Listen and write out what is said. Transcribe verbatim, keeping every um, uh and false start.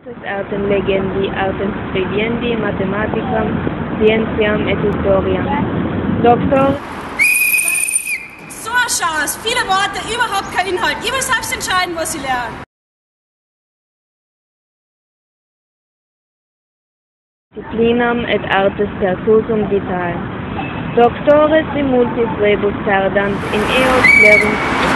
artes artem legendi, artem scribiendi, mathematicam, scientiam et historiam. Doktor. So eine Chance, viele Worte, überhaupt kein Inhalt. Ihr müsst selbst entscheiden, was Sie lernen. Disciplinam et artes percursum vitae. Doctores in multis rebus tardant in eos clerus